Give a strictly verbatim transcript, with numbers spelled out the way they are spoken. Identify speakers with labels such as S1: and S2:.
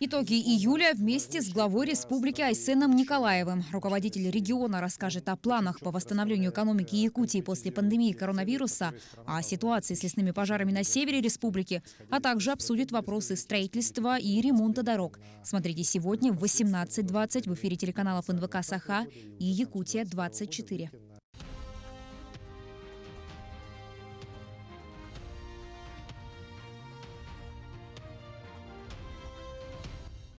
S1: Итоги июля вместе с главой республики Айсеном Николаевым. Руководитель региона расскажет о планах по восстановлению экономики Якутии после пандемии коронавируса, о ситуации с лесными пожарами на севере республики, а также обсудит вопросы строительства и ремонта дорог. Смотрите сегодня в восемнадцать двадцать в эфире телеканалов эн вэ ка «Саха» и «Якутия двадцать четыре».